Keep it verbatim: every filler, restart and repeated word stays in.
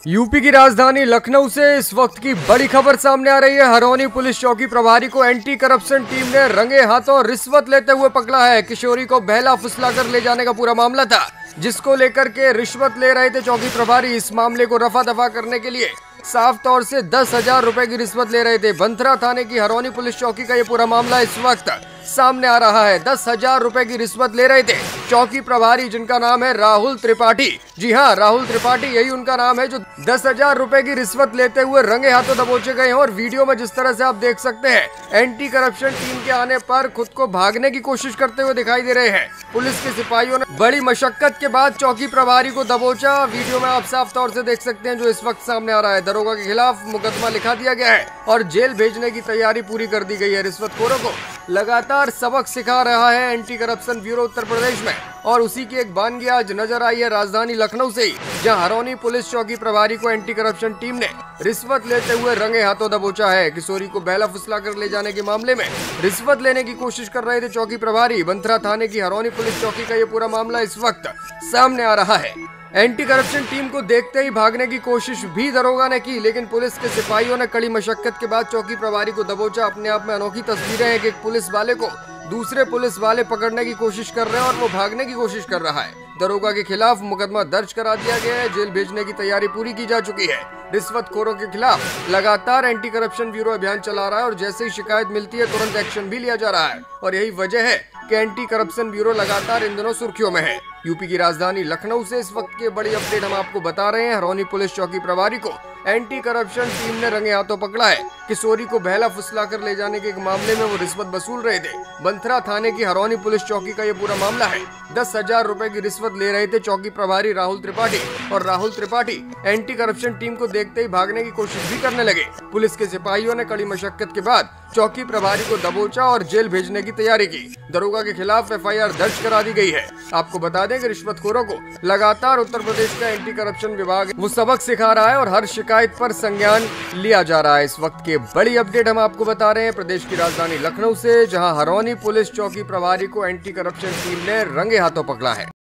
UP की राजधानी लखनऊ से इस वक्त की बड़ी खबर सामने आ रही है। हरौनी पुलिस चौकी प्रभारी को एंटी करप्शन टीम ने रंगे हाथों रिश्वत लेते हुए पकड़ा है। किशोरी को बहला फुसलाकर ले जाने का पूरा मामला था, जिसको लेकर के रिश्वत ले रहे थे चौकी प्रभारी। इस मामले को रफा दफा करने के लिए साफ तौर से दस हजार रुपए की रिश्वत ले रहे थे। बंथरा थाने की हरौनी पुलिस चौकी का ये पूरा मामला इस वक्त सामने आ रहा है। दस हजार रुपए की रिश्वत ले रहे थे चौकी प्रभारी, जिनका नाम है राहुल त्रिपाठी। जी हाँ, राहुल त्रिपाठी यही उनका नाम है, जो दस हजार रुपए की रिश्वत लेते हुए रंगे हाथों दबोचे गए हैं। और वीडियो में जिस तरह से आप देख सकते हैं, एंटी करप्शन टीम के आने पर खुद को भागने की कोशिश करते हुए दिखाई दे रहे हैं। पुलिस के सिपाहियों ने बड़ी मशक्कत के बाद चौकी प्रभारी को दबोचा। वीडियो में आप साफ तौर से देख सकते हैं जो इस वक्त सामने आ रहा है। दरोगा के खिलाफ मुकदमा लिखा दिया गया है और जेल भेजने की तैयारी पूरी कर दी गई है। रिश्वतखोरों को लगातार सबक सिखा रहा है anti corruption bureau Uttar Pradesh में, और उसी की एक बानगी आज नजर आई है राजधानी लखनऊ से ही, जहां हरौनी पुलिस चौकी प्रभारी को एंटी करप्शन टीम ने रिश्वत लेते हुए रंगे हाथों दबोचा है। किशोरी को बहला फुसला कर ले जाने के मामले में रिश्वत लेने की कोशिश कर रहे थे चौकी प्रभारी। बंथरा थाने की हरौनी पुलिस चौकी का ये पूरा मामला इस वक्त सामने आ रहा है। एंटी करप्शन टीम को देखते ही भागने की कोशिश भी दरोगा ने की, लेकिन पुलिस के सिपाहियों ने कड़ी मशक्कत के बाद चौकी प्रभारी को दबोचा। अपने आप में अनोखी तस्वीरें हैं कि एक पुलिस वाले को दूसरे पुलिस वाले पकड़ने की कोशिश कर रहे हैं और वो भागने की कोशिश कर रहा है। दरोगा के खिलाफ मुकदमा दर्ज करा दिया गया है। जेल भेजने की तैयारी पूरी की जा चुकी है। रिश्वतखोरों के खिलाफ लगातार एंटी करप्शन ब्यूरो अभियान चला रहा है और जैसे ही शिकायत मिलती है तुरंत एक्शन भी लिया जा रहा है। और यही वजह है कि एंटी करप्शन ब्यूरो लगातार इन दिनों सुर्खियों में है। यूपी की राजधानी लखनऊ से इस वक्त की बड़ी अपडेट हम आपको बता रहे हैं। हरौनी पुलिस चौकी प्रभारी को एंटी करप्शन टीम ने रंगे हाथों पकड़ा है। किशोरी को बहला फुसला कर ले जाने के एक मामले में वो रिश्वत वसूल रहे थे। बंथरा थाने की हरौनी पुलिस चौकी का ये पूरा मामला है। दस हजार रुपए की रिश्वत ले रहे थे चौकी प्रभारी राहुल त्रिपाठी, और Rahul Tripathi anti corruption team को देखते ही भागने की कोशिश भी करने लगे। पुलिस के सिपाहियों ने कड़ी मशक्कत के बाद चौकी प्रभारी को दबोचा और जेल भेजने की तैयारी की। दरोगा के खिलाफ एफ आई आर दर्ज करा दी गई है। आपको बता दें कि रिश्वतखोरों को लगातार उत्तर प्रदेश का एंटी करप्शन विभाग वो सबक सिखा रहा है और हर शिकायत पर संज्ञान लिया जा रहा है। इस वक्त की बड़ी अपडेट हम आपको बता रहे हैं प्रदेश की राजधानी लखनऊ से, जहां हरौनी पुलिस चौकी प्रभारी को एंटी करप्शन टीम ने रंगे हाथों पकड़ा है।